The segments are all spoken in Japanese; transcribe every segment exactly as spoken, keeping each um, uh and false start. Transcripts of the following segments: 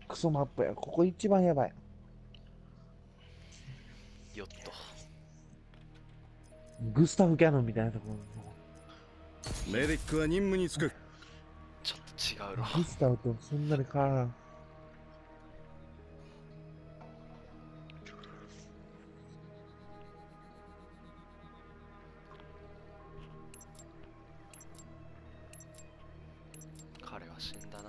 クソマップや。ここ一番やばい。 よっと。 グスタフ・ギャノンみたいなところ。 メディックは任務に就く。 ちょっと違うろ。 グスタフとそんなに変わらん。 彼は死んだな。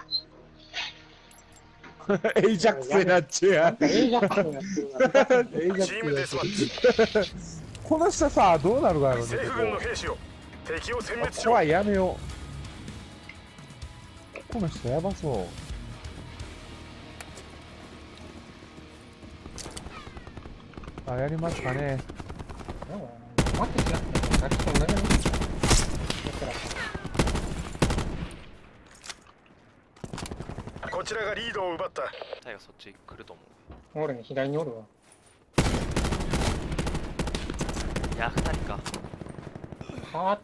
エイジャックスになっちゃう。 エイジャックスになってるな。 エイジャックスチームデスマッチ。 この下さ、どうなるかやろね。 政府軍の兵士を敵を殲滅しろ。 怖い、やめよう。この人やばそう。あ、やりますかね。 待ってきなくてもさっきと同じに。 こちらがリードを奪った。 タイがそっち来ると思おるね、左におるわ。 う。いや、二人か。 変わった。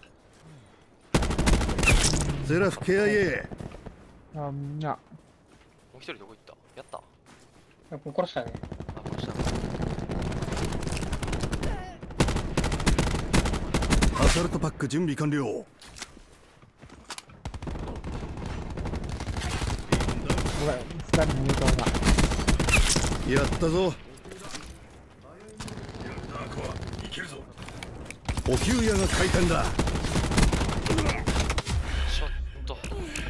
セラフ ケーアイエー。 あ、みんな。 もう一人どこ行った？やった？ 殺したね。 あ、殺した。 アサルトパック準備完了。 これ、二人逃げたわな。 やったぞ。補給屋が開店だ。 ちょっと。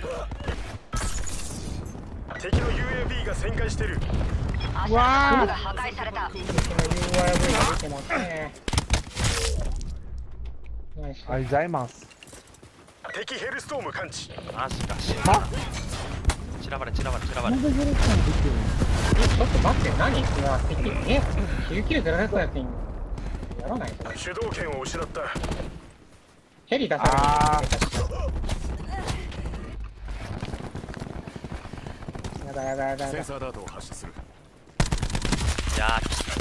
敵の ユーエービー が旋回してる。 うわが破壊された。 敵の ユーアイブイ が出てますね。ナイス。 ありがとうございます。 敵ヘルストーム感知。 マジか、死んだはな。散らばれ、散らばれ、散らばれ。 なんでヘルストーンできてるの？ え、ちょっと待って、何？いや、敵、え、きゅうきゅうゼロゼロやつにやらないと。 主導権を失った。 ヘリ出されある。やだやだやだやだ。 センサーダートを発射する。 いやー、きつ。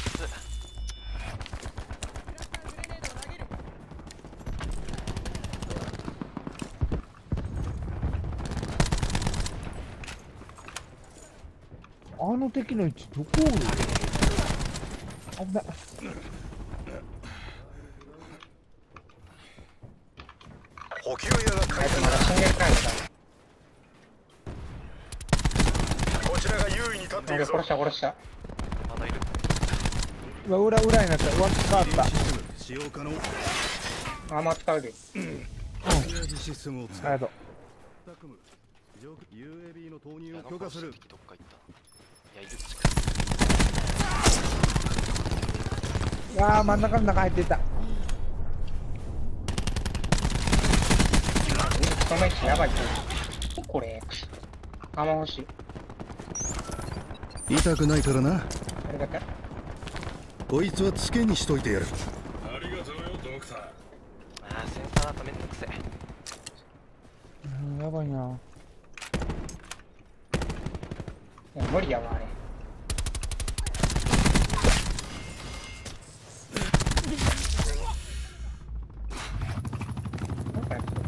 あの敵の位置どこおる？危ない。 補給屋があいつ開店だ。 まだ死んでないのか。 こちらが優位に立っているぞ。 俺殺した殺した。 まだいる。 うわ、裏裏になった。うわ、変わった。 使用可能。 アーマー使うで。 システムを使う。 ありがと上空 ユーエービー の投入を許可する。 敵どっか行った。いや、いる。 う。うわー、真ん中の中入っていった。 この位置やばい。これ。アーマー欲しい。 痛くないからな。 ありがたい。 こいつはつけにしといてやる。 ありがとうよ、ドクター。 あー、センサーだとめんどくせえ。 うん、やばいな。 いや無理やわ、あれ。なんかやってる。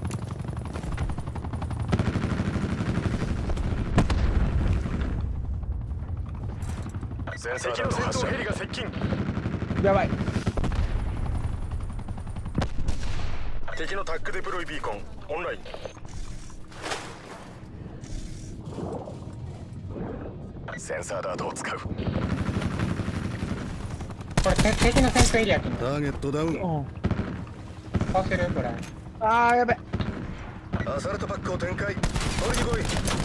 センサーダート発射。敵の戦闘ヘリが接近。 やばい。 敵のタックデプロイビーコンオンライン。センサーダートを使う。 これ、敵の戦闘エリアってターゲットダウン。 うん。 倒せるこれ。 あー、やべ。 アサルトパックを展開。取りに来い。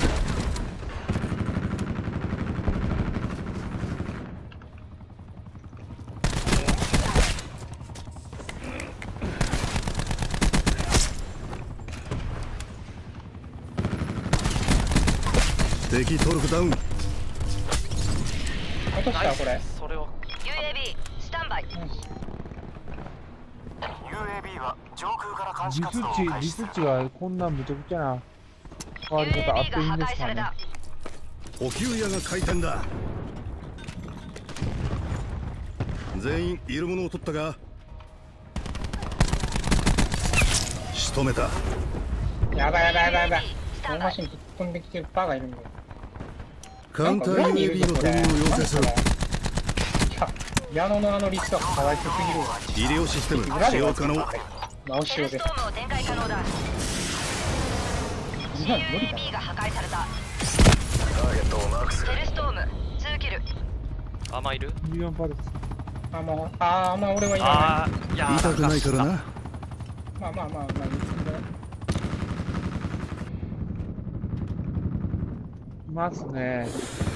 敵トルクダウン。 落としたわこれ。 それをユーエービー スタンバイ。 ユーエービー は上空から監視リス活動を値、リ開始する。 ス値がこんなんむちゃくちゃな変わり方あっていいユーエービーんがですかね。 破壊された。 補給屋が開店だ。全員いるものを取ったが。仕留めた。 やばいやばいやばいやばい。 スタンバイ。 このマシン突っ込んできてるバーがいるんだよ。 カウンター ユーエービー の投入を要請する。 いや、矢野のあのリストが可愛すぎるわ。 医療システム使用可能。 テレ直しようでストームを展開可能だ。 今の無理だシーユーエービー が破壊された。 ターゲットをマークするテレストームにキル。 アーマーいる？ ミリオンパルス。 あ、もう、あー、まあ俺はいらあーいやー痛くないからな。 ない。まあまあまあまあ、 いますね。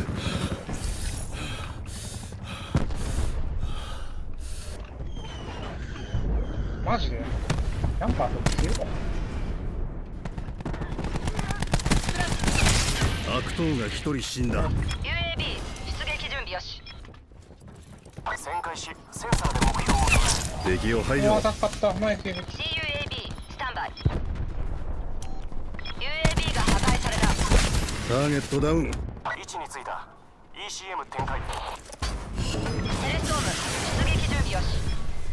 マジでジャンパーと強いか。 悪党が一人死んだ。 ユーエービー 出撃準備よし。 旋回しセンサーで目標を止める敵を排もう除。 助かった。ナイス出撃。 シーユーエービー スタンバイ。 ユーエービー が破壊された。 ターゲットダウン。 位置についた イーシーエム 展開テレストーム出撃準備よし。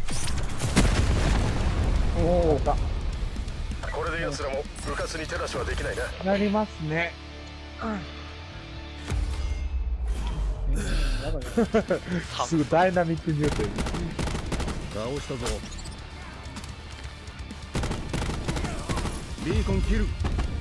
おおだ。 これで奴らも部活に手出しはできないな。 なりますね。 やばいよ。 すぐダイナミックに言うという。 倒したぞ。ビーコンキル。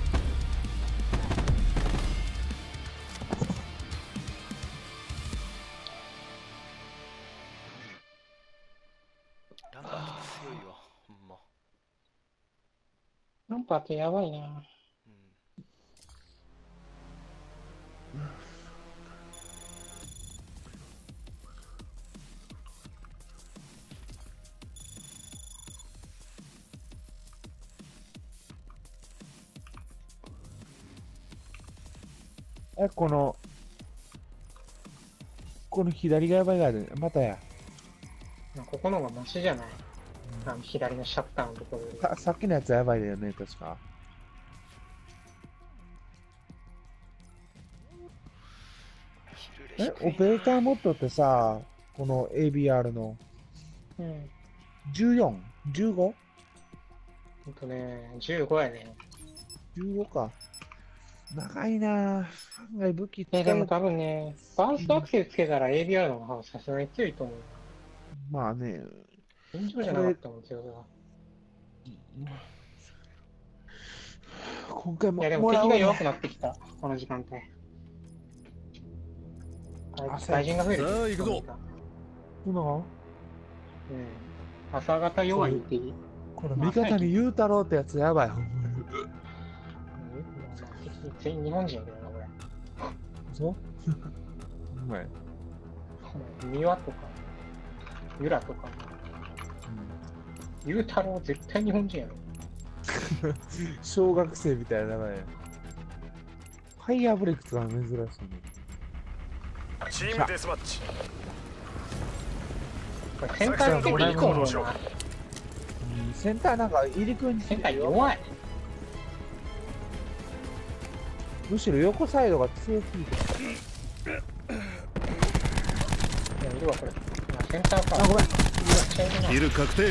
ランバーと強いわほんま。 ジャンパーってやばいな。 うんえ、この、この左がやばいがある。またや。 ここの方がマシじゃない。あの左のシャッターのところより。 ささっきのやつやばいだよね、確か。え、オペレーターモッドってさ、この エービーアール のうん。 じゅうよん、じゅうご? ほんとね、じゅうごやね。 じゅうごか。長いなぁ。案外武器使え、 えでも多分ね、バーストアクセルつけたら エービーアール の方がさすがに強いと思う。 まあね。 現状じゃなかったもん、強さが。 今回もいや、でもらおうねも敵が弱くなってきた、この時間帯。 あ外人が増える。 さあ行くぞこのうん。朝方弱い敵。 この味方に言うたろうってやつやばい。ほんまに敵全員日本人やけどな、これ。 そううまい。 三輪とか、ユラとか、ゆうたろう絶対日本人やろ。 小学生みたいな名前。ファイヤーブレイクとか珍しいね。 チームデスマッチ。 これセンター結構いいコンロな。 うんセンターなんか入り組んセンター弱い。 むしろ横サイドが強すぎて。 いや、いるわ、これ。センターか。 あ、ごめん。 キル確定。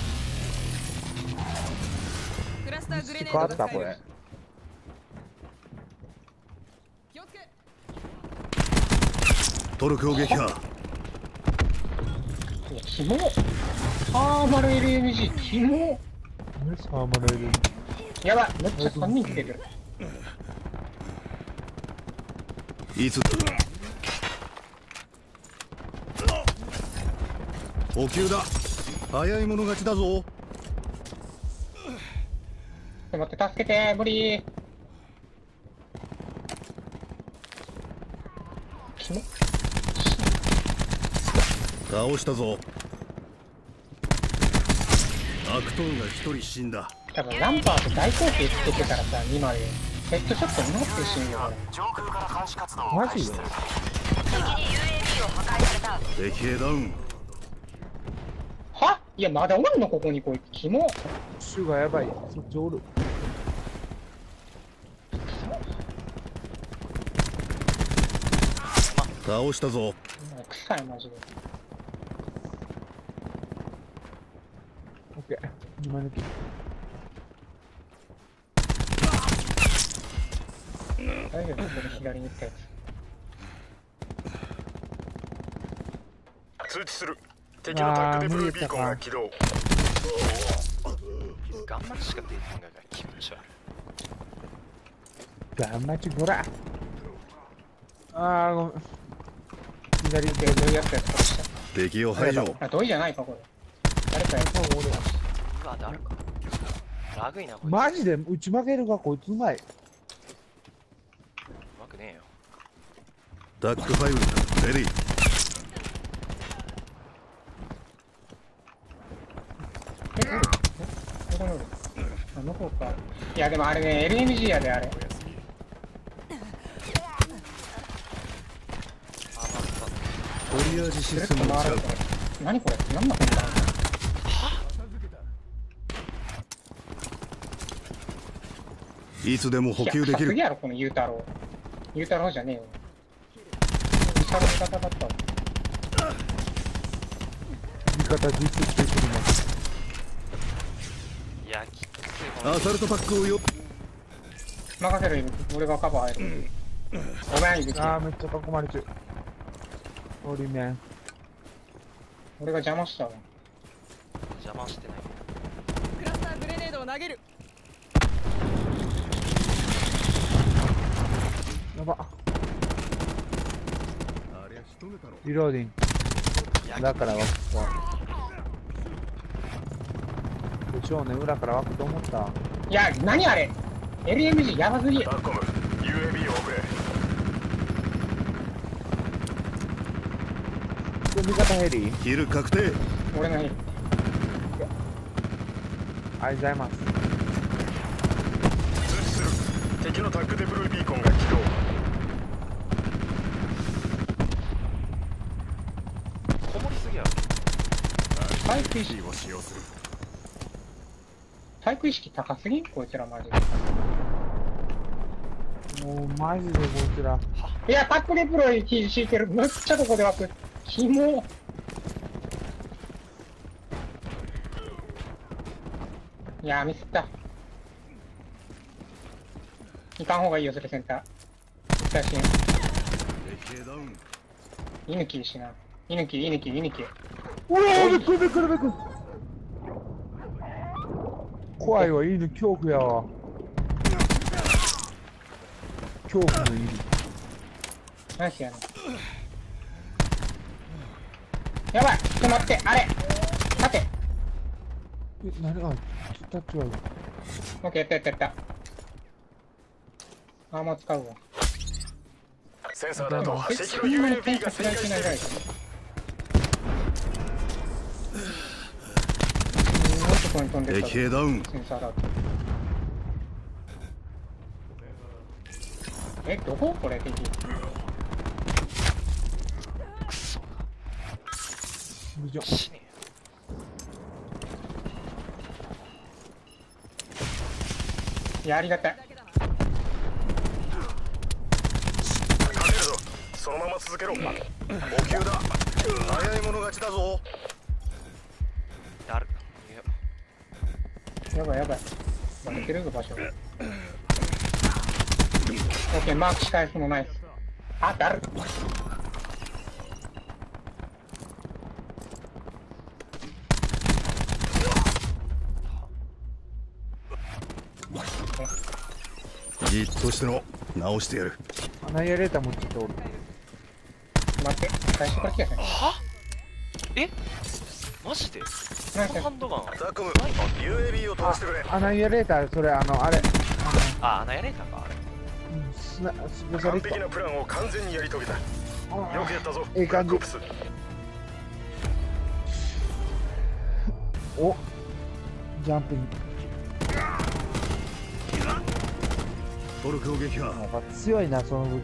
クラスターグレネー変わった、 ドが使えるこれ。 気をつけ。 トルコ撃破。 いや、キモ。ハーマル エルエムジー、キモ。 何サーマルエルやばい、めっちゃさんにん来てる。 いつ補給だ。早い者勝ちだぞ。 待って、助けて、無理。キモ。 倒したぞ。悪党が一人死んだ。 多分ランパーと大口径つけてたらさ、今でヘッドショットになって死ぬよ、これ。 上空から監視活動をマジで開始する敵に ユーエービー を破壊された。 敵兵ダウン。 はいや、まだおるのここにこいつ。キモ。 シュがやばい。そっちおる。 倒したぞ。 もう臭い、マジで。 オッケー。今抜き。 大丈夫これ左に行ったやつ。 通知する。敵のタックデブロイビーコンが起動。 ガンマチしか出てないから気持ち悪い。 ガンマチゴラ。ああ、ごめん。左手で、どういうやつやったかした。 敵を排除。 あ、どういじゃないか、これ。誰かやった方が俺は。 うわ、誰か。ラグいな、こいつ。 マジで打ち負けるがこいつうまい。 うまくねえよ。 タックファイブレディ。 え、おるえどこにおるあ、向こうか。いや、でもあれね、エルエムジー やで、あれ。 あ、また。 トリアージシぐるっステムを使うと回るこれ。何これ何のこんだいつでも補給できるいや、やろ、このゆうたろう。ゆうたろうじゃねえよ。ゆうたろう味方だったわ。 味方実績できるます。 いや、きつい。 アサルトパックをよ。 任せる、いぶき。俺がカバー入る。ごめん、いぶき。 ああ、めっちゃ囲まれてる。オリメン。 俺が邪魔したわ。 邪魔してない。 クラスターグレネードを投げる。 やば。 あれは仕留めたろ。 リローディング。裏から湧くと。でしょうね、裏から湧くと思った。 いや、何あれ ?エルエムジー やばすぎ。 タコム ユーエービー を送れ。 で、味方ヘリ。 キル確定。 俺のヘリ。 ありがとうございます。 通知する。敵のタックデブロイビーコンが起動。 こもりすぎやろ。 体育意識、 を使用する。 体育意識高すぎんこいつらマジで。 もう、マジでこいつら。 いや、タックレプロイ敷いてる。めっちゃどこで湧く。キモ。いやー、ミスった。いかん方がいいよ、それセンター。写真。 敵兵ダウン。 犬きいしな。犬き、犬き、犬き。 うわー、びっくりびっくりびっくり。怖いわ、犬、恐怖やわ。恐怖の犬。 ナイスやな。やばい、ちょっと待って、あれ立て。 え、何が、タッチは。 オッケー、やったやったやった。アーマー使うわ。 センサーだとえ、 敵のそんなにユーエービー が点数旋回してる。 開いてないぐらいか。もうそこに飛んでった。 敵兵ダウン。 センサーだと。え、どここれ敵。 くそ。 無情。 死ねいや、ありがたい。 勝てるぞ。そのまま続けろ。補給だ。早い者勝ちだぞ。 え。やる。いややばいやばい。バレてるぞ、場所。オッケー、マークし返すのない。あ、だる。 じっとしての直してやる。 アナイアレーターもちょっとおる。 待って、最初から来やせん。 はえマジでこなんかのハンドガンタコム ユーエービー を飛ばしてくれ。 アナイアレーター、それ、あの、あれ。 あ、穴やれたかあれ。 うんスナスペシャ完リスト。 璧なプランを完全にやり遂げた。よくやったぞ。 ええ感じブラックオプス。 おジャンプに。 トルクを撃破。 やっぱ強いな、その武器。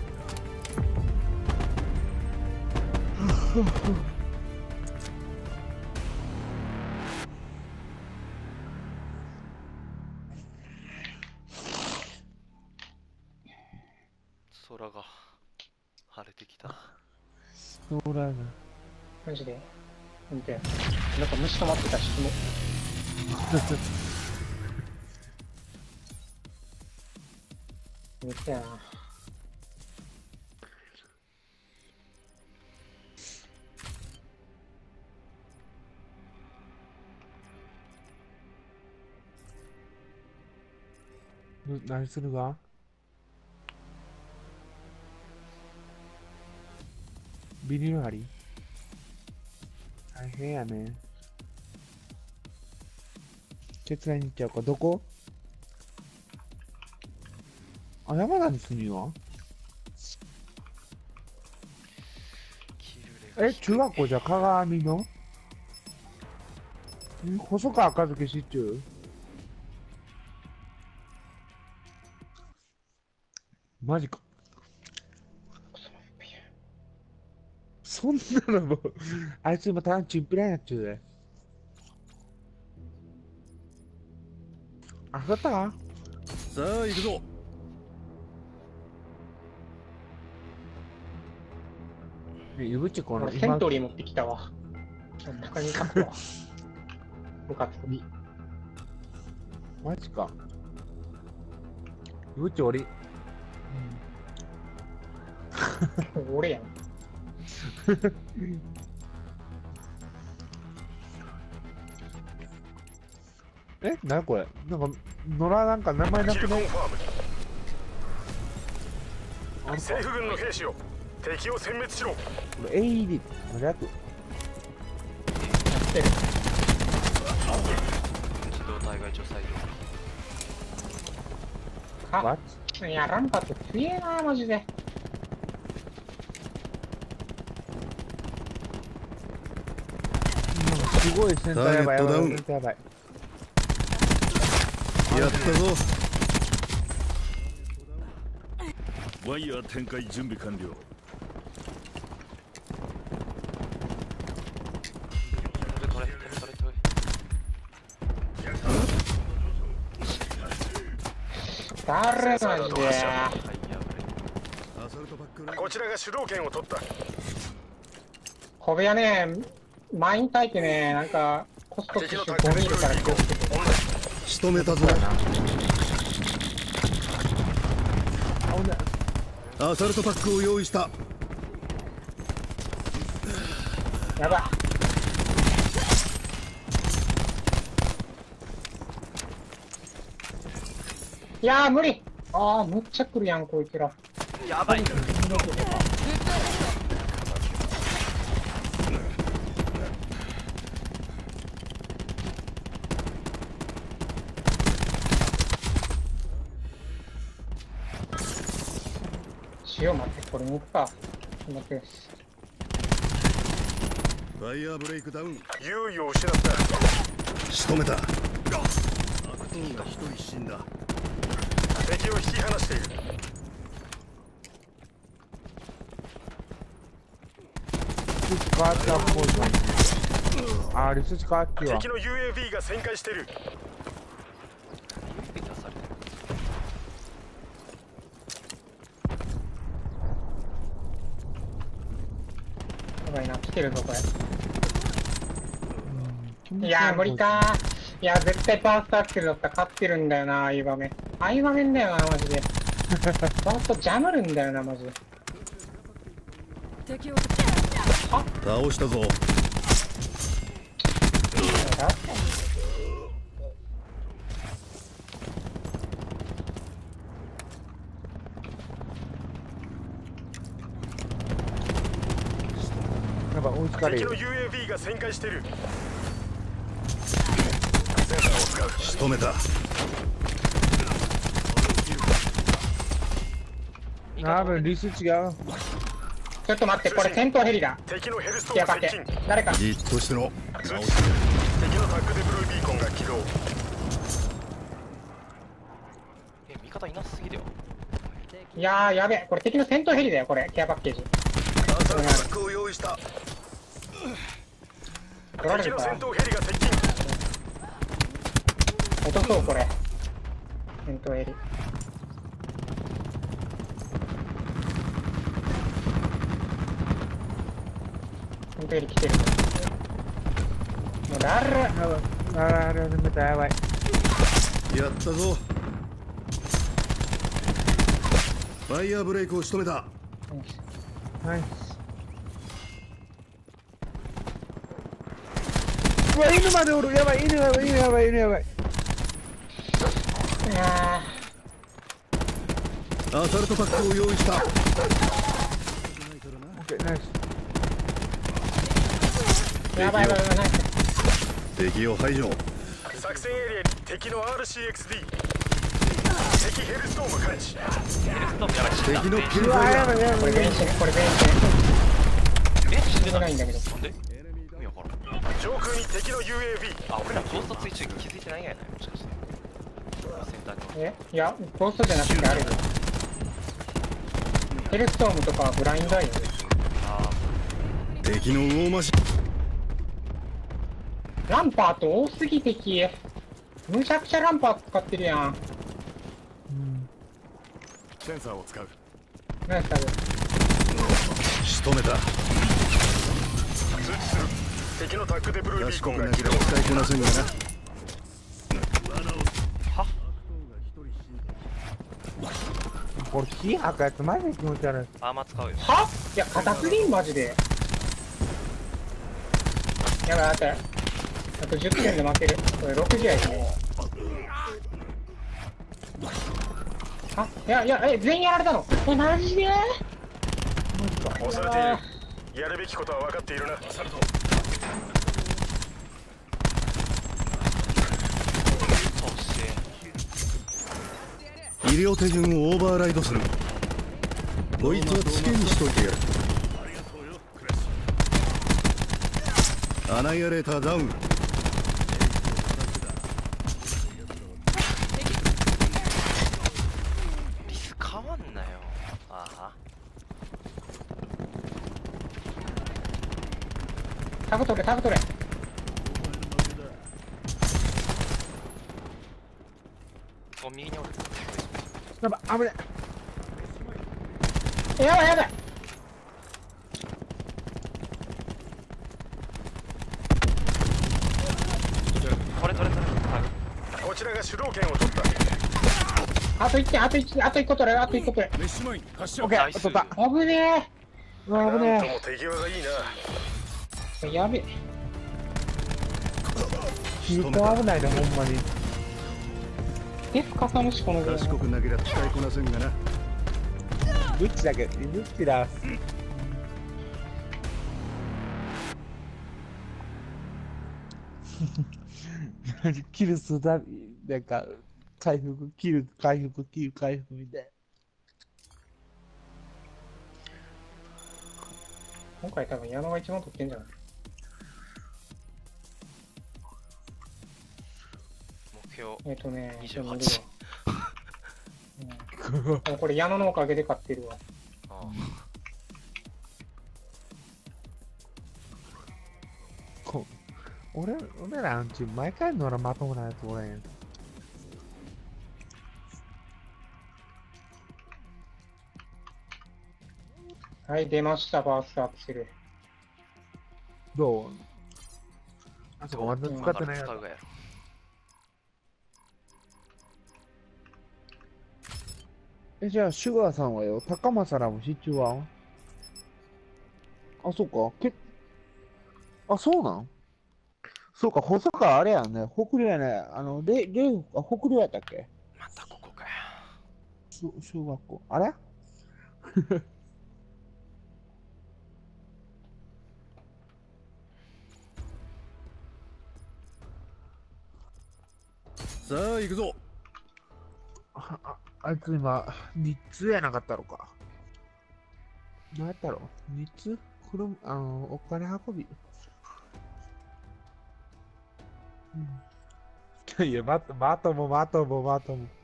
空が晴れてきた。 そうだな。 マジで。見て。なんか虫止まってたし、もう。見てやな。 何するがビニール貼り大変やね。手伝いに行っちゃうか。どこ？あ、山田に住みはえ、中学校じゃ鏡のん細川和樹知っちゅうマジか。そんなのもうあいつ今ただチンピラになっちゅうで。あ、だったかさあ行くぞ。 ね、ゆぶっちこの俺セントリー持ってきたわ。中に書くわ。部活に。 マジか。ゆぶっち俺、 俺やん。 え、なにこれなんか、野良なんか名前なくねキルコンファーム。政府軍の兵士よ、敵を殲滅しろ。 これ エーイーディー の略やってる。 自動体外除細あ、 What？ いや、ランパって強えな、マジで。 なんかすごいセンターやばいやばいセンターやばい。 やったぞ。 ワイヤー展開準備完了。 手取れ手取れ手取れ誰マジで。 はいやぶれアサルトパックル。 こちらが主導権を取った。 小部屋ね、マイン炊いてね、なんか、コストプッシュごミリから気をつけて。 仕留めたぞ。アサルトパックを用意した。 やばい。いやー無理。あーむっちゃ来るやんこいつら。 やばい。 塩待って、これ抜くか。待って。 ファイヤーブレイクダウン。 優位を失った。 仕留めた。悪党が一人死んだ。 敵を引き離している。 リスチ変わったっぽいじゃん。あー、リスチ変わってるわ。 敵の ユーエービー が旋回している。 指出されてる。 やばいな、来てるぞこれ。いやー無理かー。いや絶対パーストアクセルだったら勝ってるんだよな、ああいう場面。ああいう場面だよな、マジで。パーストジャムるんだよな、マジで。 敵を倒したぞ。 なんか追いつかれる。 敵の ユーエービー が旋回している。センサーを使う。 仕留めた。 多分リス違う。 ちょっと待って、これ戦闘ヘリだ。 敵のヘルストーやばけン接近。。 誰か。 じっとしてろ。 通知。敵のタッグデブロイビーコンが起動。 え、味方いなすぎだよ。 いやーやべえ、これ敵の戦闘ヘリだよ、これ、ケアパッケージ。 アサルトパックを用意した。 取られるか敵の戦闘ヘリが接近。 落とそう、これ。戦闘ヘリ。戦闘ヘリ来てる。もうだる。 やばい。あー、あれ、またやばい。 やったぞ。ファイヤーブレイクを仕留めた。 ナイス。うわ、犬までおる。やばい、犬やばい、犬やばい、犬やばい。 いやアサルトパックを用意した。 オッケーナイス。 やばいやばいやばい、ナイス。 敵を排除。 作戦エリアに敵の アールシーエックスディー 敵ヘルストーム感知。 ヘルストームやばい、死んだ。 敵のキルうわファイア。 やばいやばいこれベンチ、これベンチ。 え、死んで死んでないんだけど。 なんで意味わからん。 上空に敵の ユーエービー。 あ、俺らゴースト追中気づいてないんやない、もしかして。センターにえいや、ゴーストじゃなくてあれよ。ヘルストームとかはブラインドアイよ。 あ敵の大マシランパート多すぎ敵。むちゃくちゃランパー使ってるやん。 センサーを使う。 ナイスタグ。 仕留めた。 通知する。敵のタックデブルービーコンが起動。 賢くなければ使いこなせんがな。 はこれ火吐くやつマジで気持ち悪い。 アーマー使うよ。 はいや、硬すぎんマジで。やばい、あと、あとじゅってんで負ける。これろくじやいね。あ、いやいや、え、全員やられたの。え、マジで押されている。やるべきことは分かっているな。 そうし医療手順をオーバーライドする。こいつはつけにしといてやる。アナイアレーターダウン。 リス変わんなよ。ああ。 タグ取れ、タグ取れ。 お、右におる。 やばい、危ねえ、やばいやばい。 これ取れ取れ。 こちらが主導権を取った。 あといってん、あといってん、あといっこ取れ、あといっこ取れ。 メッシュマイン発射オッケー、 ナイス取った。 危ねうわ、危ねなんとも手際がいいな。 え。やべえ。 え。ヒート危ないで、ほんまに。 デスかさむし、このゲーム。 賢くなければ使いこなせんがな。 どっちだけどっちだ。キル数だ、なんか、回復、キル、回復、キル、回復みたい。 今回多分矢野が一番取ってんじゃない？ 目標えっとね、 にじゅうは見るち。 わうんでもこれ矢野のおかげで勝ってるわ。 あこ俺、俺らんち、毎回のらまともなやつおれん。 はい、出ました、バーストアクセル。 どうあそこまだ使あ。 ってないやつ使。うがやろ。 え、じゃあ、シュガーさんはよ、高政らも失注はあ、そうか。けあ、そうなんそうか、細川あれやんね。北陵やね。あの、で、で、あ、北陵やったっけまたここかよ。 小小学校。あれさあ行くぞ。 あ、ああいつ今、日通やなかったのか。何やったろ日通車、あの、お金運び。うん。いや、また、またも、またも、またも。うん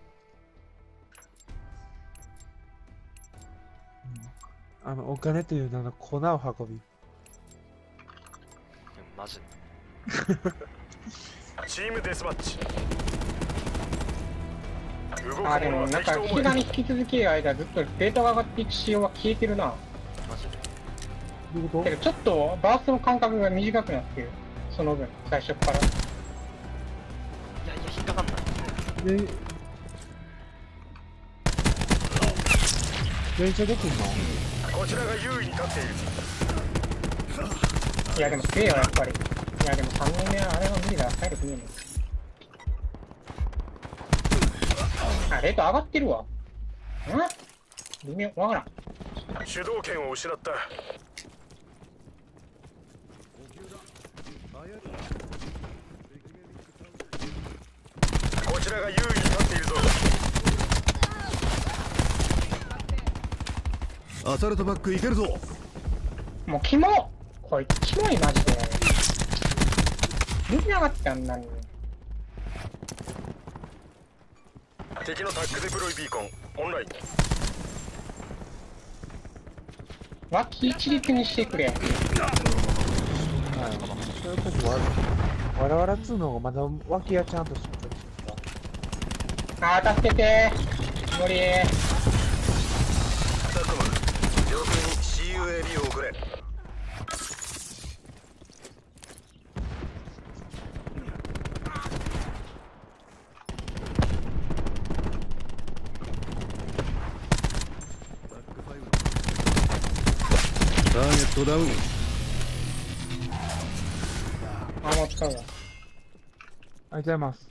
あの、お金という名の粉を運び。 マジで。 チームデスマッチ。動くあ、でも者はなんか引き敵と思え。 金引き続ける間ずっとデータが上がっていく仕様は消えてるな。 マジで。 どういうこけどちょっとバーストの間隔が短くなってる。その分、最初から。 いやいや、引っかかんない。 とで、電車できんのこちらが優位に立っている。 いやでも強えよ、やっぱり。いやでもさんねんめはあれは無理だ、体力ねえもん。あ、レート上がってるわ。ん微妙わからん。 主導権を失った。こちらが優位に立っているぞ。 アサルトバックいけるぞ。 もうキモこいつキモいマジで。見なかったんだに。 敵のタックデプロイビーコンオンライン。 脇一律にしてくれ。 そういうことはわらわらっつうのがまだ脇がちゃんとしてる。 あー助けてー無理ー。 タックマン上空に シーユーエービー を送れ。 ターゲットダウン。 あ、もう使うわ。 ありがとうございます。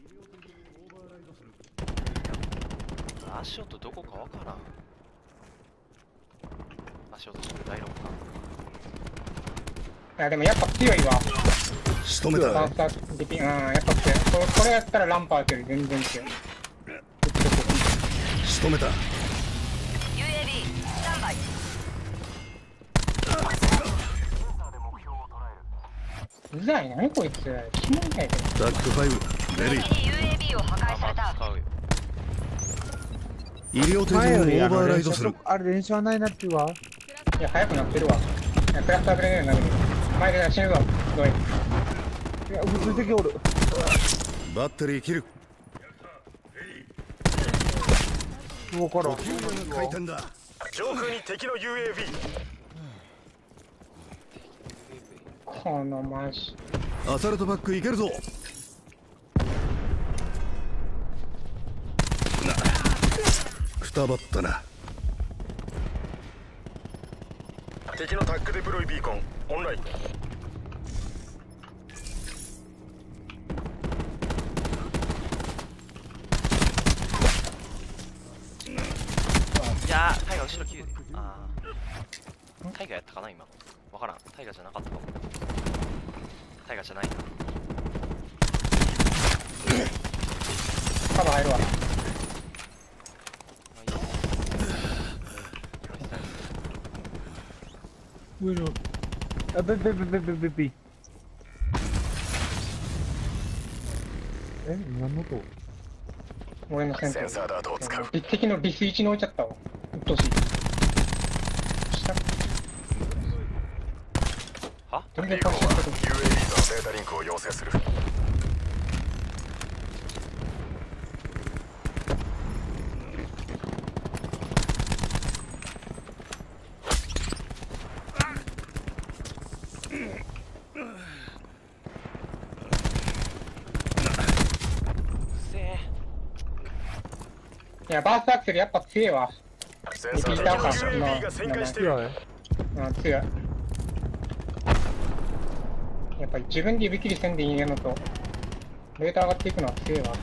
足音どこかわからん。足音してる第六か。 いやでもやっぱ強いわ。 仕留めた。 バースターディピン、うん、やっぱ強い。これ、これやったらランパーズより全然強い。 仕留めた。 ユーエービー スタンバイ。 うざいなねこいつ。キモいんだけど。 タックファイブレディ。 敵に ユーエービー を破壊された。 使うよ。 医療手順をオ前よりあーバの連ーライドする。 射とあれ連射はないなっていうわ。 いや、早くなってるわ。いや、クラスターブレネードになる。前で死ぬぞ。すごい。 いや、普通敵おる。 バッテリー切る。 わからん。 回転だ。 上空に敵の ユーエービー。 このマジ。 アサルトバックいけるぞ。くたばったな。 敵のタックデプロイビーコンオンライン。 いやー、タイガ後ろきゅうで。あー。タイガやったかな今。わからん。タイガじゃなかったかも。タイガじゃないな。 カバー入るわ。 上の。あ、べべべべべべべ。え、何の音？ 俺のセンター。 センサーダートを使う。 敵のリスいちに置いちゃったわ。うっとうしい。下は全然ビーコンはパッシユョンーエービー とのデータリンクを要請する。 いや、バースアクセルやっぱ強いわ。 センサーダートを ユーエービー が旋回している。 強い。 うん、強い。やっぱり自分で指切りせんでいいのと、レーター上がっていくのは強いわ。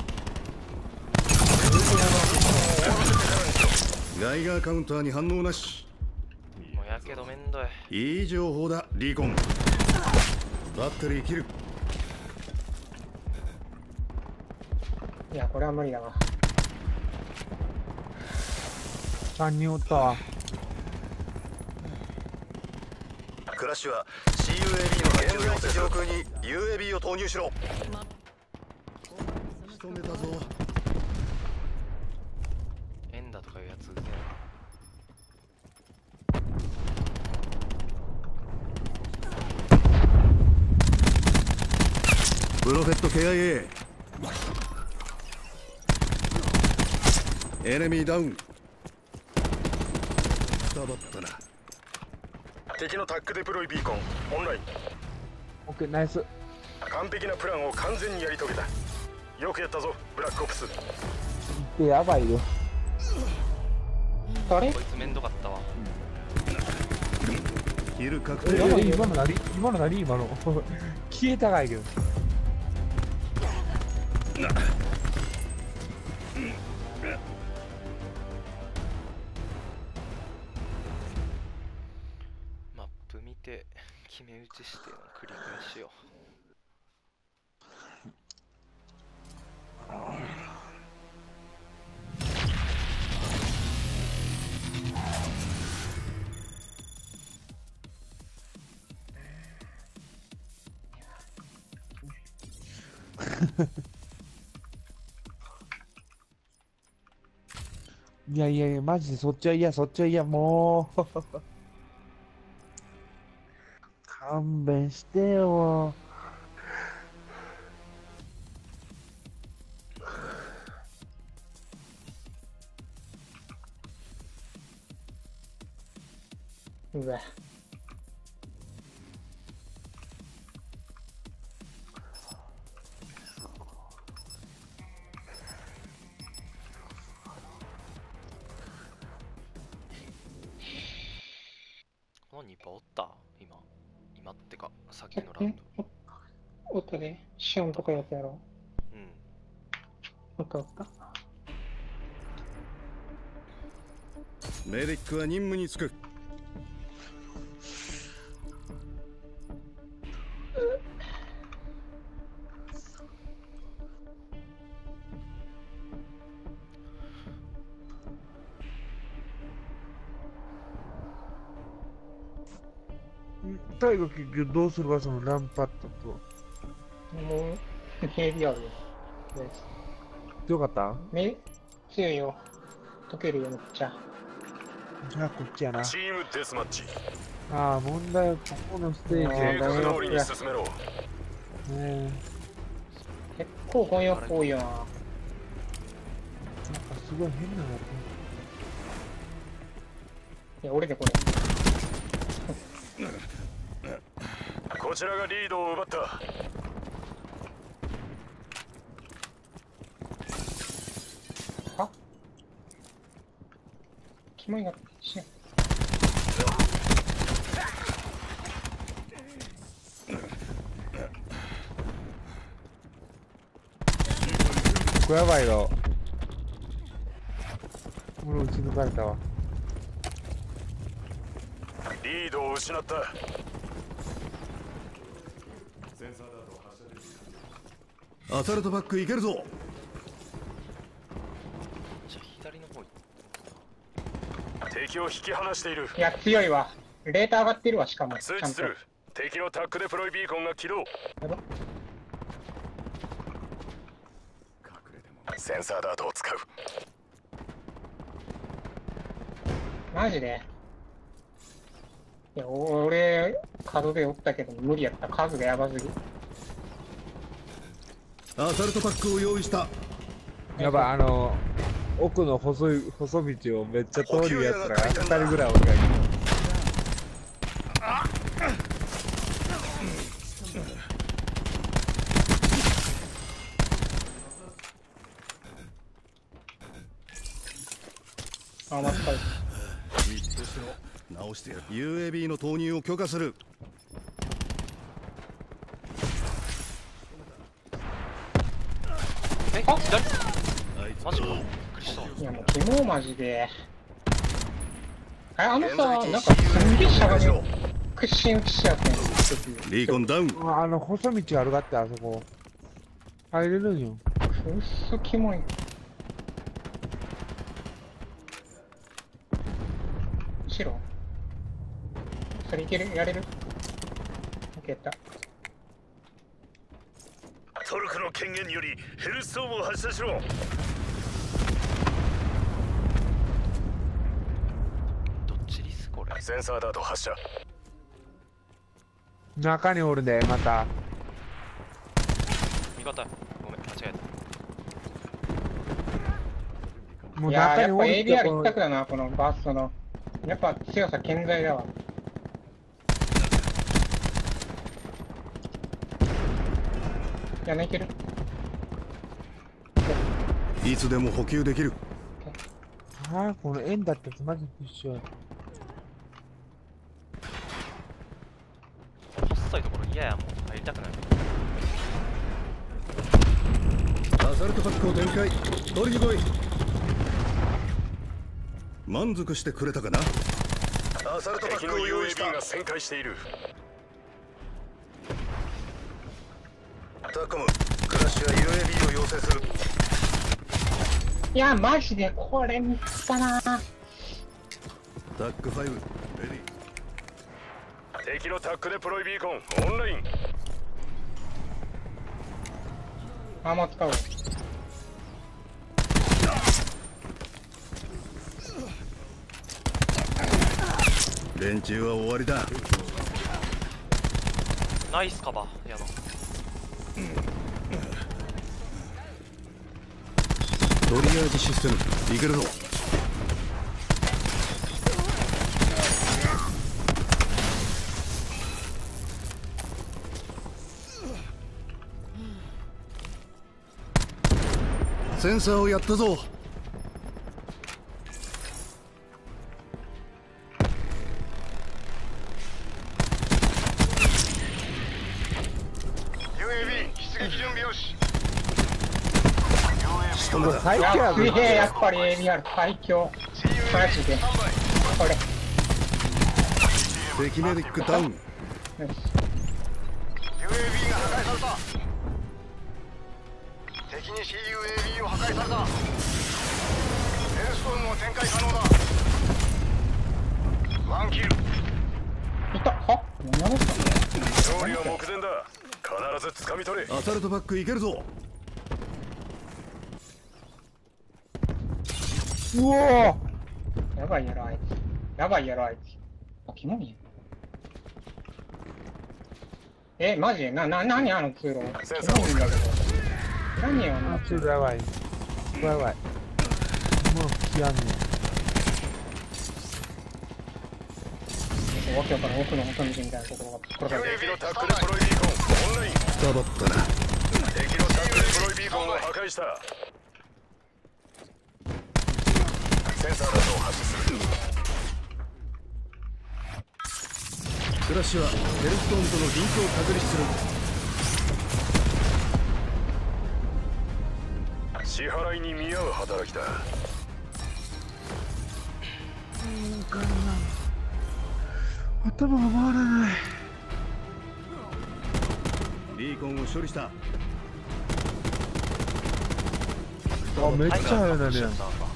ガイガーカウンターに反応なし。 もうやけどめんどい。 いい情報だリーコン。バッテリー切る。 いや、これは無理だわ。 さんにんおったわ。 クラッシュは シーユーエービー の発注を要請する。上空に ユーエービー を投入しろ。 仕留めたぞ。 エンダとかいうやつうぜプロフェット ケーアイエー。エネミーダウン。くたばったな。 敵のタックデプロイビーコンオンライン。 オッケー、ナイス。 完璧なプランを完全にやり遂げた。よくやったぞブラックオプス。 で、やばいよ。 あれこいつめんどかったわ。 ヒル確え、 定。 今の何？今の何？今の。消えたがいけど。 決め打ちしての繰り返しよ。 いやいやいや、マジでそっちは嫌、そっちは嫌、もう。勘弁してよ。 うわ。 このにパーおった今。今ってか、さっきのラウンド。 おったで、シオンとかやったやろ。 うん。 おったおった。 メディックは任務に就く。 タイガ結局どうするか、そのランパッドと。 もう、ヘビアルです。 よかった？ め、強いよ。溶けるよ、めっちゃ。 じゃあこっちやな。 チームデスマッチ。 ああ、問題はここのステージ計画だよ。 通りに進めろ。 ね結構ゴミっぽいよな。 なんかすごい変なのやいや、俺でこれ。 こちらがリードを奪った。 あ、キモいがしない。 これやばいよ。俺撃ち抜かれたわ。 リードを失った。 アサルトバックいけるぞ。 じゃあ左の方行っ敵を引き離している。 いや、強いわ。レーター上がってるわ、しかも。ちゃんと。 通知する。敵のタックデプロイビーコンが起動。 やば。 センサーダートを使う。 マジでいや、俺、角でおったけど無理やった。数がやばすぎ。 アサルトパックを用意した。 やばい、あの、奥の細い、細道をめっちゃ通るやつらがふたりぐらい俺がいる。 あ、まったい。 直してやる。ユーエービー の投入を許可する。 え、左？ あいつマジか。びっくりした。 いや、もう、キモマジで。あれ、あのさ、なんか、すんげえしゃがみを屈伸打ちしやってん。 リーコンダウン。 うわあの細道あるかって、あそこ。入れるんよ。 くっそキモい。後ろそれいけるやれるオッケーやった。 トルクの権限によりヘルストームを発射しろ。 どっちリスこれ。 センサーダート発射。 中におるで、また。 味方。ごめん、間違えた。 もういやー、 中におるやっぱ エービーアール 一と択だな、このバーストの。やっぱ強さ健在だわ。いや、いける。 いつでも補給できる。 ああ、この円だってマジで一緒や。 細いところ嫌やもん。入りたくない。 アサルトパックを展開。取りに来い。満足してくれたかな。 アサルトパックを用意した。敵の ユーエービー が旋回している。 タッコム、クラッシュが ユーエービー を要請する。 いやマジでこれミスったな。 タックファイブレディ。 敵のタックでプロイビーコンオンライン。 あんま使う。 連中は終わりだ。 ナイスカバーやな。 トリアージシステムいけるぞ。センサーをやったぞ。 これ最い強やぞ。 やすげえ、やっぱり エービーアール 最強。マジでこれ。 敵メディックダウン。 よしユーエービー が破壊された。敵に シーユーエービー を破壊された。エルストームも展開可能だ。ワンキル。 いた。は何ですか。 勝利は目前だ。必ず掴み取れ。 アサルトバックいけるぞ。 うおー、 やばいやろあいつ。やばいやろあいつ。あ、キモいや。え、マジな、な、なにあの通路。キモいんだけど。何よ、あのあ、ちょっとやばい。やばい。もう来やんねわけわからん奥の細道みたいなところが転がってる。 敵のタックでプロイビーコンオンライン。 くたばったな。 敵のタックでプロイビーコンを破壊した。センサーライトを発射する。 クラッシュはヘルストーンとのリンクを確立する。 支払いに見合う働きだ。 頭が回らない。 ビーコンを処理した。 あ、めっちゃ速いなね。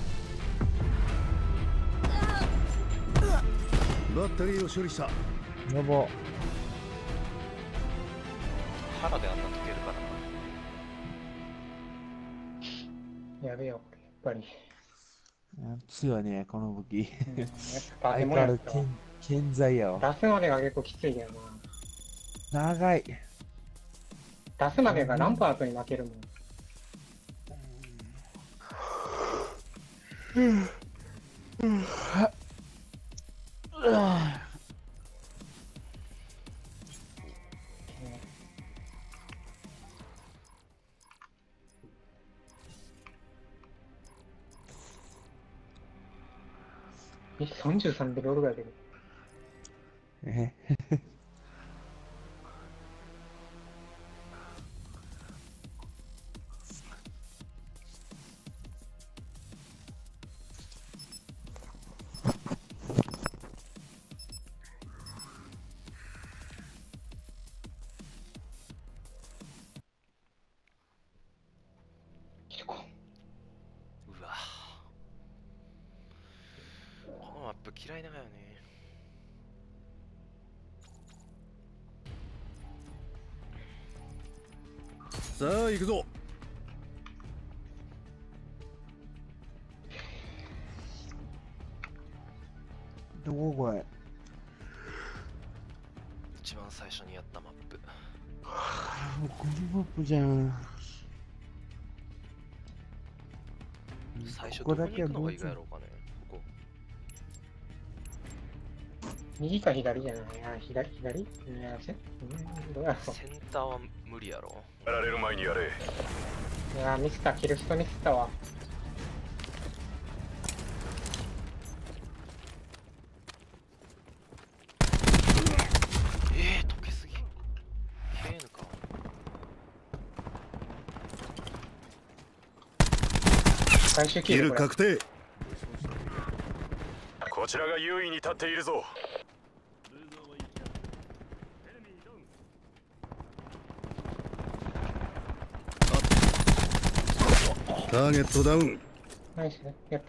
バッテリーを処理した。 やば。 腹であんな溶けるからやべえよ、やっぱり。 強いね、この武器。 うん、やっぱ相変わらず健健在やわ。 出すまでが結構きついけどな。 長い。 出すまでがランパートに負けるもん。え、さんじゅうさんでロールが出る。 え結構。 うわこのマップ嫌いだよね。 さあ行くぞ。 どここれ。 一番最初にやったマップ。 もうこのマップじゃん。 最初どこに行くのがいいかやろうかね。ここ右か左じゃない。あ、左、左いや、せうん、どうやろセンターは無理やろ。 やられる前にやれ。 う。いや、ミスった、キルストミスったわ。 えー、溶けすぎ。ケーヌか。 最終キキルルこれ。 確定。 こちらが優位に立っているぞ。 ターゲットダウン。 ナイスね。やった。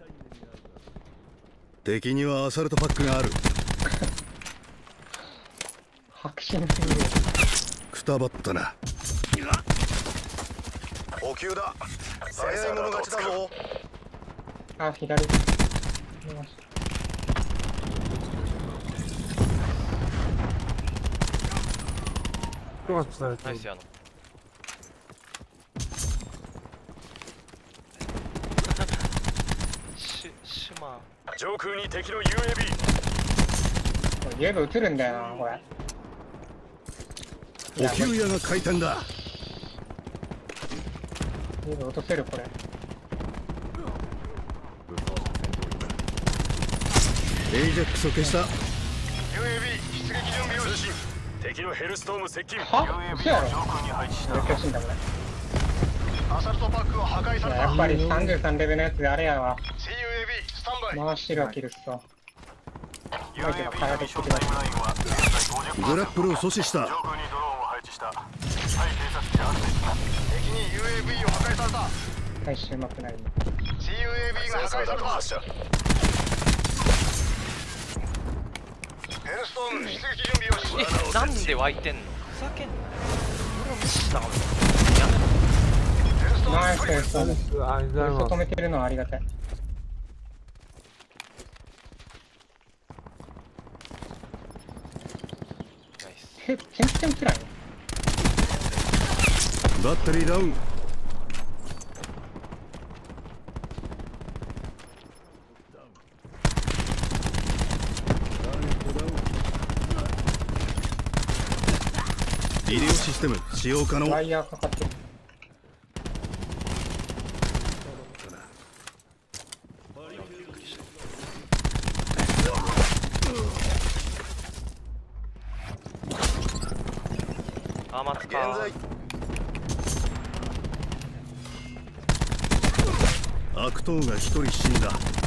敵にはアサルトパックがある。 白真すぎる。 くたばったな。 補給だ。早い者勝ちだぞ。 あ、左。見ました。 人が伝えてるナイスやのし島上空に敵の ユーエービー。 これゲーム映るんだよな、これ。いや補給屋が回転だ。 ゲーム落とせる、これ。 エイジャックスを消した。 ユーエービー 出撃準備を通信。敵のヘルストーム接近。 は嘘やろ。 上空に配置しためっちゃしいんだ、これ。 アサルトパックを破壊された。 いややっぱりさんじゅうさんレベルのやつであれやわ。 シーユーエービー スタンバイ。 回してるわ、キルスと。 ユーエービー のミッションタイムラインは現在 ごじゅっパーセント。 グラップルを阻止した。 上空にドローンを配置した。対偵察機で安定。敵に ユーエービー を破壊された。 回収うまくない。 シーユーエービー が破壊された。ヘルストーム出撃準備をし。 えなんで湧いてんのふざけんなよ俺を無視したかもやめろヘルストームナイスヘルストーム。 ありがとうござい止ます。 めてるのはありがたい。 ナイスえ、全然辛い。 バッテリーダウン。医療システム使用可能。 ワイヤーかかってる。 あ待つ現か在悪党が一人死んだ。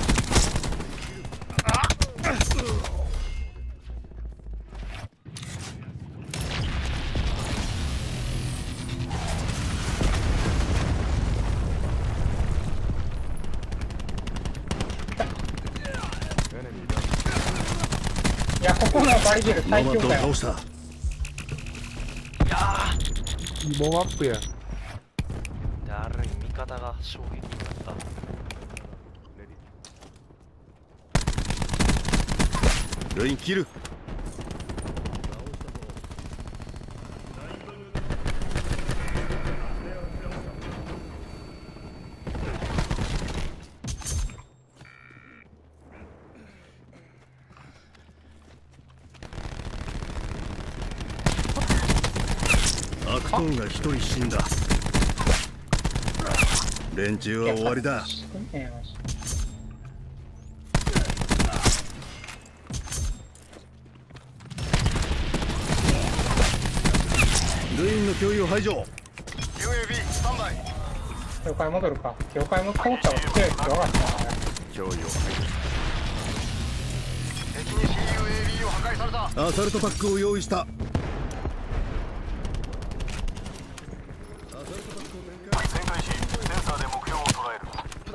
いや、ここのバリゲルノマットを最強だよ。 倒した。 モンアップや。 だるい味方が衝撃だったルインキル。悪党が一人死んだ。連中は終わりだ。 ええマジルインの脅威を排除。 ユーエービー スタンバイ。 教会戻るか。教会も通ったら強いって分かったな。 脅威を排除。 敵に シーユーエービー を破壊された。 アサルトパックを用意した。 旋回しセンサーで目標を捉える。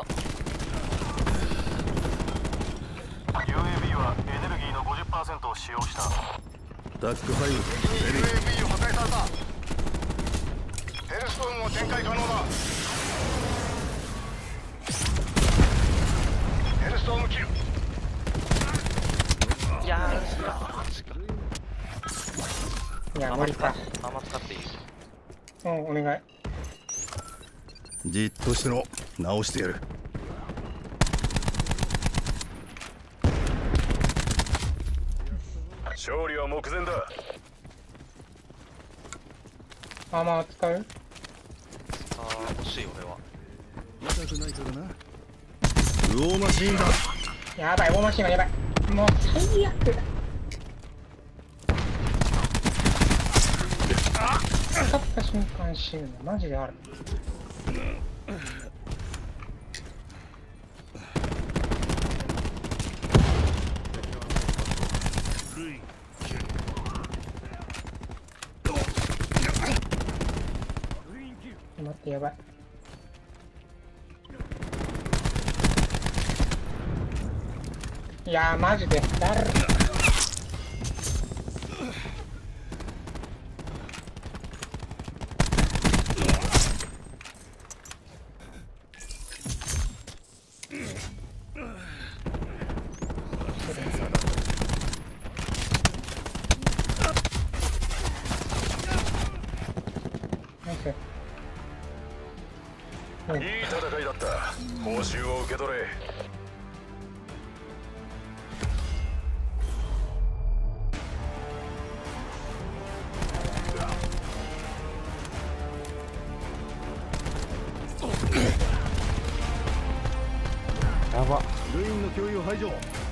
ユーエービー はエネルギーの ごじゅっパーセント を使用した。 タックファイブ。 敵に ユーエービー を破壊された。ヘルストームを展開可能だ。ヘルストームキル。 いやーマジかいや、無理か。 甘使っていいうん、お願い。 じっとしてろ。直してやる。 勝利は目前だ。 アーマー使う？ あー欲しい俺は痛くないからな。ウォーマシーンだ。 やばい、大マシンがやばい。もう最悪。勝った瞬間死ぬのマジである。待って、やばい。 いやーマジでだる。 いい戦いだった。報酬を受け取れ。 やば。 ルインの脅威を排除。